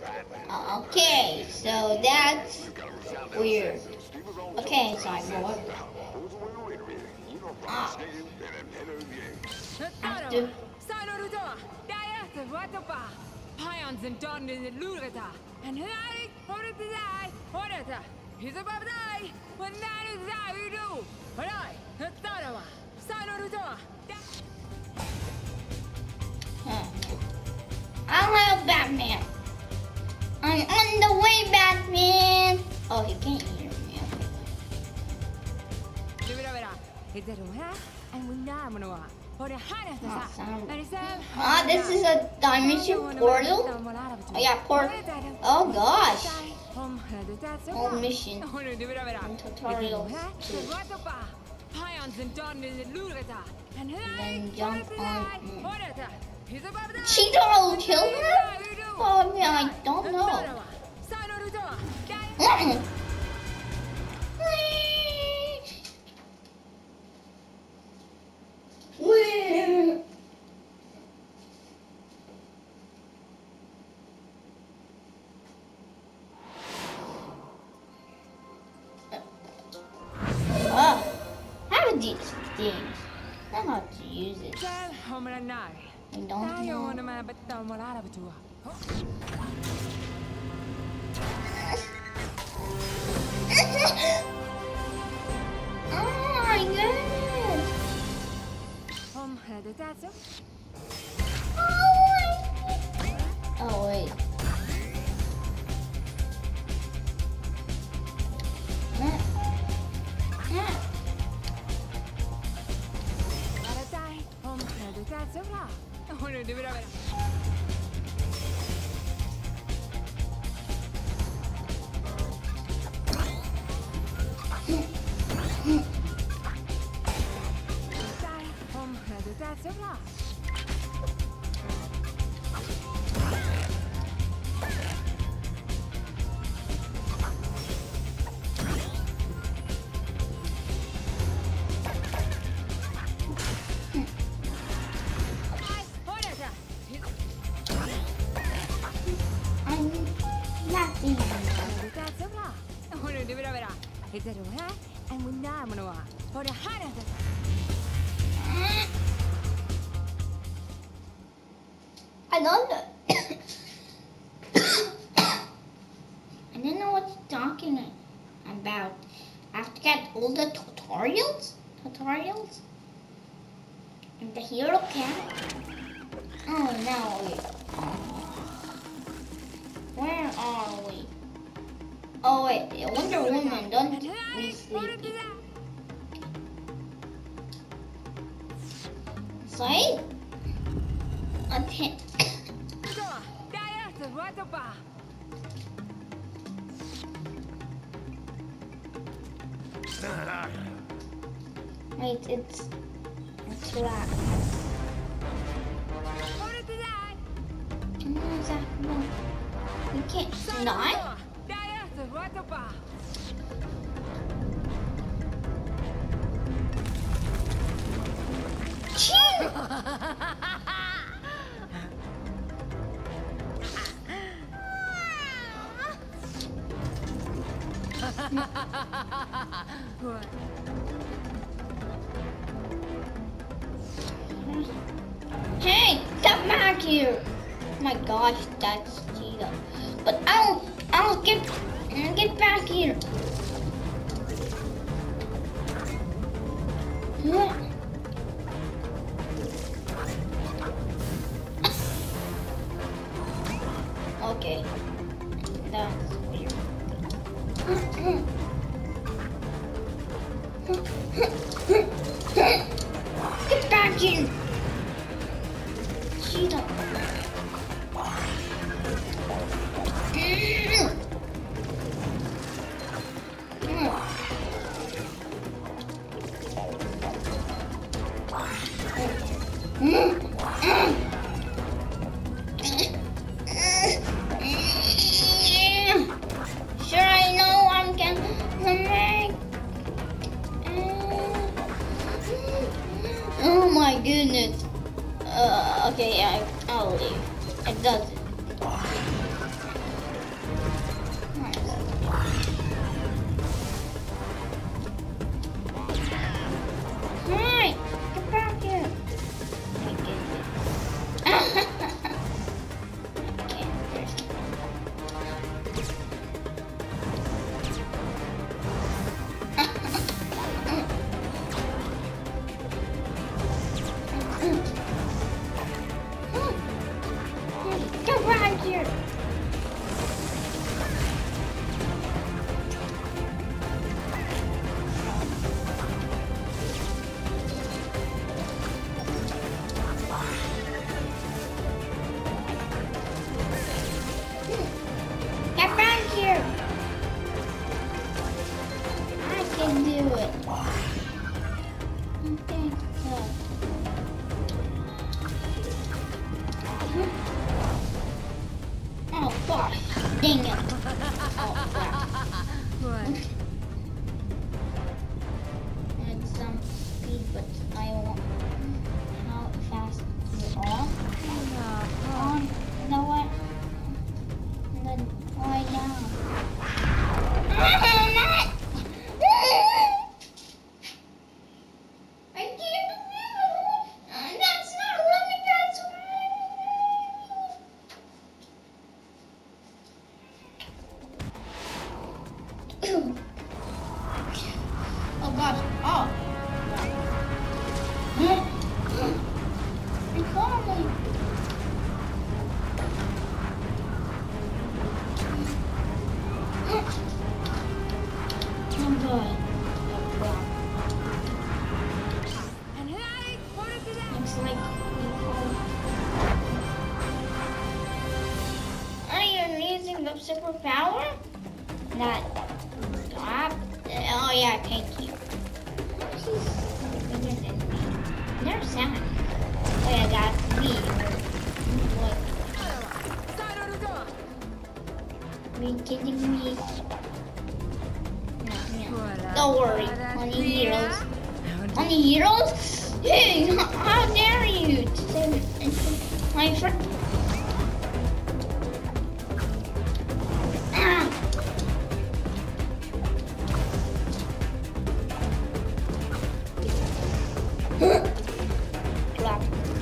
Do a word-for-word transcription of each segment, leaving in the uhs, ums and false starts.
Uh, okay, so that's weird. Okay, Cyborg. Ah. After. Pions and Don in the Lureta, and Harry, what did I, what did I? He's above die, when that is how you do. But I, the Tarawa, Sanoruto. I'll help Batman. I'm on the way, Batman. Oh, he can't hear me. Ah, this is a dimension portal? Oh yeah, portal. Oh gosh. Whole mission. And tutorials too. And then jump on. Mm. Cheetah will kill her? Oh, I mean, I don't know. Mm. Where? Oh, how do these things? I know how to use it. I don't know. Oh my goodness! Oh wait. I don't know. I don't know what you're talking about. I have to get all the tutorials? Tutorials? And the hero camp? Oh no, wait. Where are we? Oh wait, Wonder Woman, don't be sleepy. Sorry? Okay. Wait, it's it's black. No, Zach, no. You can't not? Hey, come back here! Oh my gosh, that's Cheetah. But I'll, I'll get, I'll get back here. Okay, that's weird. Get back here! Cheetah. Sure, I know I'm gonna. Oh my goodness. Uh, okay, I, I'll leave. Gosh, dang it. Oh, crap. What? I had some speed, but I want how fast you are. On, you know what? And then right now. I can't do it. That's not running. That's right. Oh gosh. Oh. It's falling. Oh boy. And hey, what is that? Looks like are you using the superpower? That stop. Oh yeah, thank you. She's bigger than me. There's Sam. Oh yeah, that's me. What? Side of the door. Are you kidding me? No, no. What Don't worry. Only heroes. Only heroes? Hey, how dare you? To say my friend. Ah. Drop.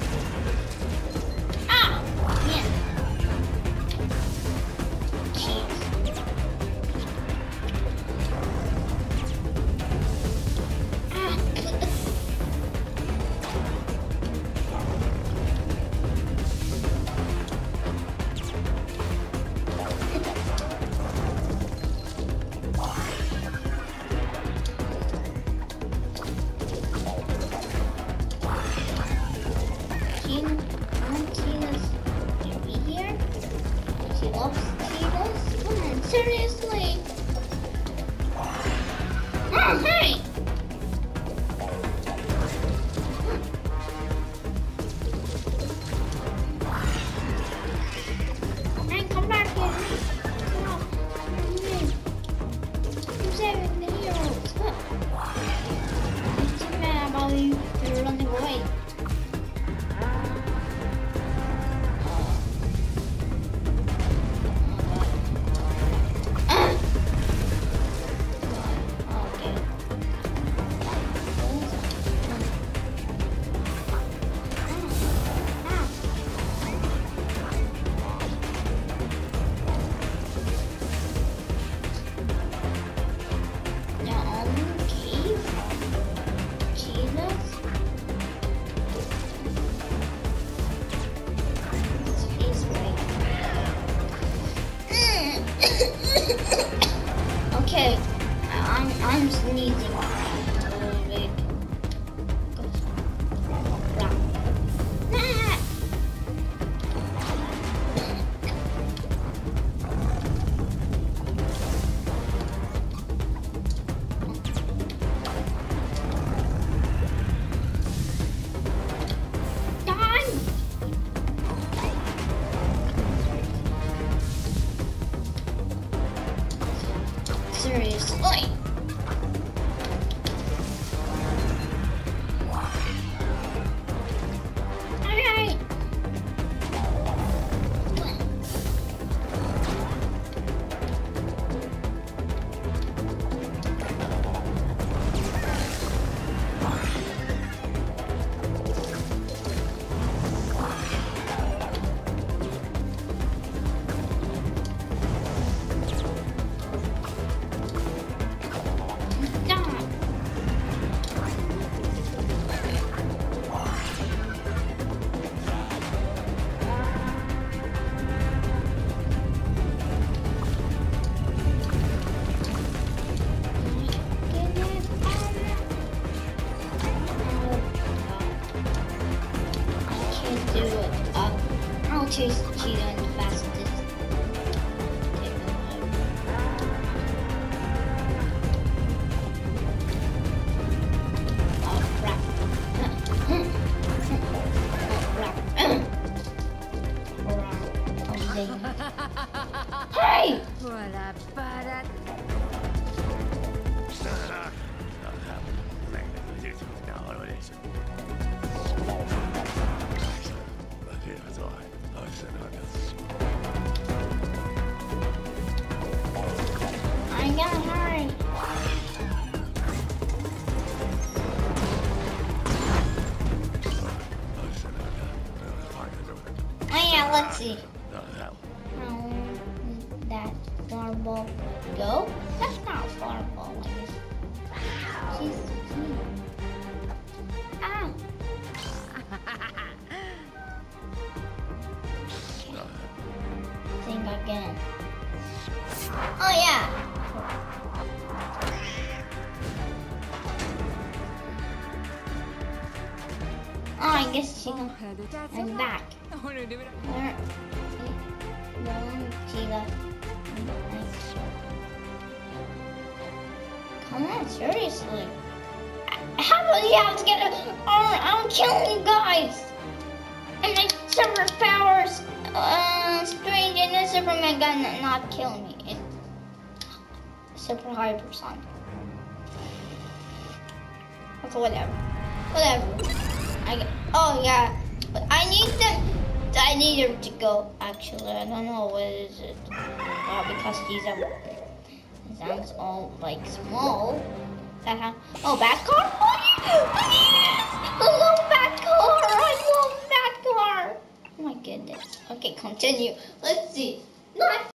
Ah! Yeah. Jeez. Ah. Tina, want Tina's to be here? She loves Tina's? Come on, seriously? Oh, hey! Hey, come back here. Come on. I'm saving the heroes. Look. I'm too mad about you. You're running away. Ah! Okay. Now on the cave. Jesus. His face right. Okay, I'm I'm sneezing. A little bit. Crap. Ah! Done. Seriously. my god, hurry. Oh yeah, let's see. How did that fireball go? That's not a fireball, I guess. She's sweet. Ah. Think again. Oh yeah. Oh, I guess she can. I'm back. Where? One, Chica. Come on, seriously. How about you have to get a. Oh, I'm killing you guys. And my super powers, uh, strange and the Superman gonna not kill me. It's super hypersonic. Okay, whatever. Whatever. I, oh yeah, but I need them. I need her to go. Actually, I don't know what is it. Uh, because these are sounds all like small. That have, oh, bat car. Oh yeah, I love bat car. I love bat car. Oh my goodness. Okay, continue. Let's see. Not.